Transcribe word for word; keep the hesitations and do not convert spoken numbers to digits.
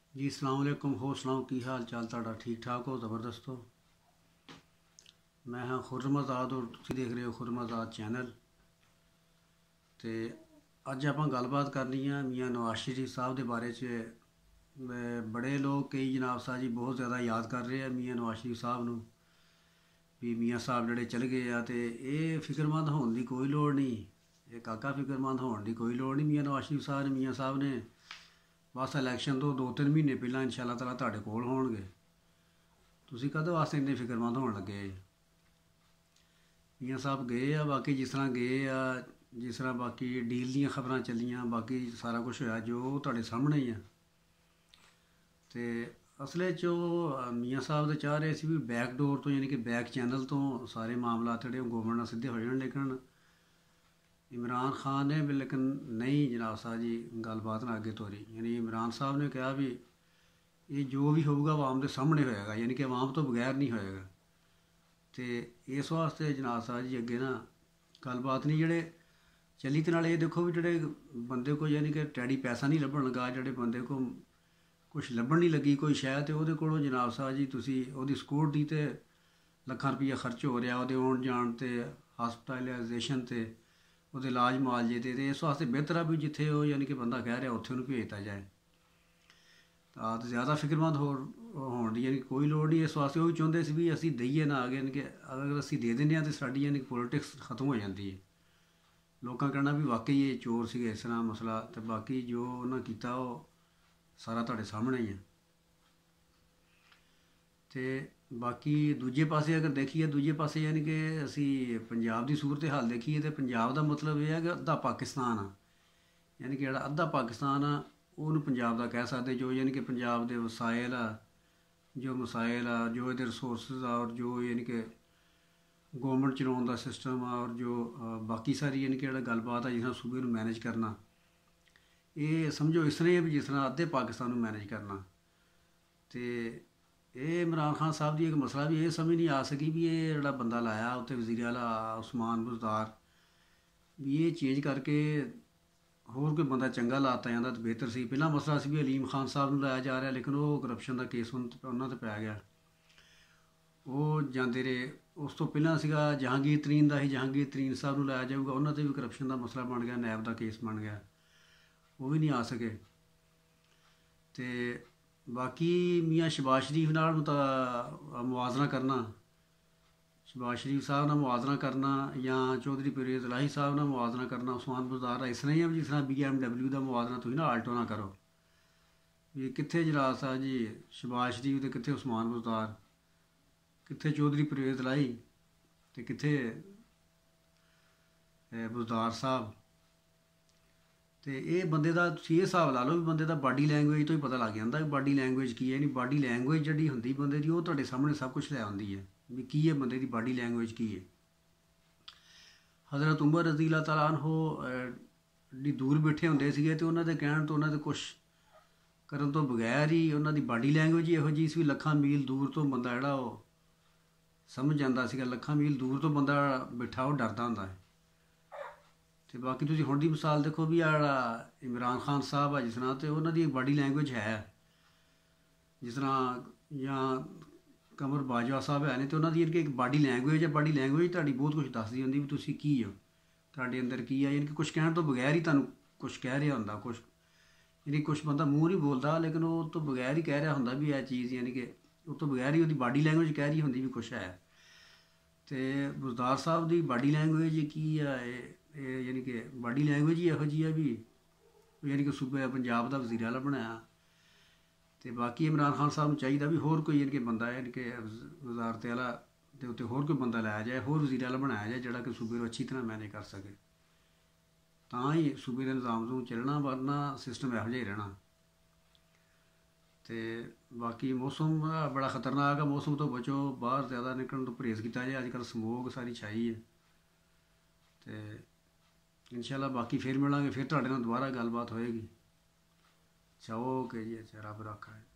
जी अस्सलाम वालेकुम। होर सुनाओ की हाल चाल तुहाडा? ठीक ठाक हो? ज़बरदस्त हो? मैं हाँ खुर्रम आज़ाद और तुसीं देख रहे हो खुर्रम आज़ाद चैनल। तो अज आपां गलबात करनी है मियाँ नवाज शरीफ साहब के बारे च। बड़े लोग कई जनाब साहब जी बहुत ज़्यादा याद कर रहे हैं मियाँ नवाज शरीफ साहब नूं भी मियाँ साहब जिहड़े चल गए आ। तो ये फिक्रमंद होने की कोई लोड़ नहीं, ये काका फिक्रमंद होने की कोई लोड़ नहीं। मियाँ नवाज शरीफ साहब ने मियाँ साहब ने बस इलैक्शन तो दो तीन महीने पहला इंशाअल्लाह ताला तुहाडे कोल होणगे। तुसीं कदों वास्ते इन्ने फिक्रमंद होण लगे? मियाँ साहब गए आ, बाकी जिस तरह गए आ, जिस तरह बाकी डील दीयां खबरां चलियां, बाकी सारा कुछ होया जो तुहाडे सामने ही है। तो असले च ओह् मियाँ साहब तो चाह रहे सी भी बैक डोर तो यानी कि बैक चैनल तो सारे मामला जेह्ड़े गौरमेंट नाल सिद्धे हो जाण, लेकिन इमरान खान ने भी लेकिन नहीं जनाब साहब जी गलबात ना अगे तोरी। यानी इमरान साहब ने कहा भी ये जो भी होगा आवाम के सामने होएगा, यानी कि आवाम तो बगैर नहीं होएगा। तो इस वास्ते जनाब साहब जी अगे ना गलबात नहीं जेह्ड़े चली। तो नाल ये देखो भी जेह्ड़े बंदे को यानी कि टैडी पैसा नहीं लभन लगा, जेह्ड़े बंदे को कुछ लभन नहीं लगी कोई शै, तो वो कोलों जनाब साहब जी तुसी ओहदी सिक्योरिटी ते लखां रुपया खर्च हो रहा, वो आउण जाण ते हॉस्पिटलाइजेशन ते वो इलाज मुआलजे ते। इस वास्ते बेहतर है भी जिथे वो यानी कि बंदा कह रहा उत्थे उन्हें भेजता जाए। तो ज़्यादा फिक्रमंद हो होने की यानी कोई लोड़ नहीं। इस वास्ते वो भी चाहुंदे सी भी असीं दईए ना अगे, यानी कि अगर असीं दे दिंदे आं तो साडी यानी कि पोलिटिक्स खत्म हो जाती है। लोकां कहना भी वाकई ये चोर सीगे, इस तरह मसला। तो बाकी जो उन्हें कीता वो सारा तुहाडे सामने ही है। तो बाकी दूजे पासे अगर देखिए, दूजे पासे यानी कि असीं पंजाब की सूरत हाल देखिए तो पंजाब का मतलब यह है कि अद्धा पाकिस्तान आ, यानी कि जिहड़ा अद्धा पाकिस्तान आ ਉਹਨੂੰ पंजाब का कह सकते, जो यानी कि पंजाब के वसाइल आ, जो मसाइल आ, जो ये रिसोर्सिस आ, और जो यानी कि गौरमेंट चलाने का सिस्टम आ, और जो बाकी सारी यानी कि गलबात है जिस तरह सूबे में मैनेज करना, ये समझो इस तरह है भी जिस तरह अद्धे पाकिस्तान में मैनेज करना। तो ये इमरान खान साहब की एक मसला भी ये समझ नहीं आ सकी भी ये जोड़ा बंदा लाया उत्ते वज़ीर आला उस्मान बुज़दार भी ये चेंज करके होर कोई बंदा चंगा लाता जाता तो बेहतर सी। पहला मसला सी भी अलीम खान साहब नूं लाया जा रहा, लेकिन वो करप्शन का केस उन्होंने पै गया, वो जाते रहे। उस तो पहला सीगा जहांगीर तरीन का ही, जहांगीर तरीन साहब नूं लाया जाऊगा, उन्होंने भी करप्शन का मसला बन गया, नैब का केस बन गया, वो भी नहीं आ सके। तो बाकी मियाँ शहबाज शरीफ नाल मुआजना करना, शहबाज शरीफ साहब नाल मुआजना करना, या चौधरी परवेज़ इलाही साहब नाल मुआजना करना, उस्मान बुज़दार इस तरह ही है जिस तरह बी एम डबल्यू का मुआजना तुसीं ना आल्टो ना करो भी कित्थे जनाब साहब जी शहबाज शरीफ तो कित्थे उस्मान बुज़दार, कित्थे चौधरी परवेज़ इलाही तो कित्थे बुज़दार साहब। तो ये बंदे का तुसीं ये हिसाब ला लो भी बंदे का बॉडी लैंगुएज तो ही पता लग जाता भी बॉडी लैंगुएज की है। नहीं बॉडी लैंगुएज जी होंगी बंदे की वो तुहाडे सामने सब कुछ लै आउंदी है भी की है बंदे की बॉडी लैंगुएज की है। हज़रत उमर रज़ी अल्लाह तआला अन्हु एड्डी दूर बैठे होंदे सीगे तो उन्होंने कहण तो उन्होंने कुछ करन तो बगैर ही उन्होंने बॉडी लैंगुएज ही इहो जी सी, लखां मील दूर तो बंदा जिहड़ा वो समझ जाता सीगा, लखां मील दूर तो बंदा बैठा वो डरदा हुंदा है। तो बाकी तुसीं हुण दी मिसाल देखो भी आ इमरान खान साहब आ जिस तरह, तो उन्होंने बॉडी लैंगुएज है जिस तरह, या कमर बाजवा साहब है नहीं, तो उन्होंने यानी कि एक बॉडी लैंगुएज है, बॉडी लैंगुएज तुहाडी बहुत कुछ दसदी होंदी भी तुसीं की हो, तुहाडे अंदर की है, यानी कि कुछ कहण तो बगैर ही तुहानूं कुछ कह रहा हुंदा, कुछ यानी कुछ बंदा मूँह नहीं बोलता लेकिन वो तो बगैर ही कह रहा हुंदा भी यह चीज़, यानी कि वो तो बगैर ही उसकी बॉडी लैंगुएज कह रही होंदी भी कुछ है। तो बुज़दार साहब की बॉडी लैंगुएज की है, यानी कि बॉडी लैंगुएज ही इहो जी है भी यानी कि सूबे पंजाब का वज़ीर आला बनाया। तो बाकी इमरान खान साहब चाहिए भी होर कोई यानी कि बंदा यानी कि वजारत आला के उत्ते होर कोई बंदा लाया जाए, होर वज़ीर आला बनाया जाए जिहड़ा कि सूबे को अच्छी तरह मैनेज कर सके, तां ही सूबे के निज़ाम नूं चलना, वरना सिस्टम इहो जिहा ही रहना। तो बाकी मौसम बड़ा खतरनाक है, मौसम तो बचो, बाहर ज़्यादा निकलने तो परहेज़ किया जाए, अजकल स्मोक सारी छाई है। तो इंशाअल्लाह बाकी फिर मिलांगे, फिर तुहाडे नाल दोबारा गलबात होएगी। अच्छा ओके जी, अच्छा रब रखा है।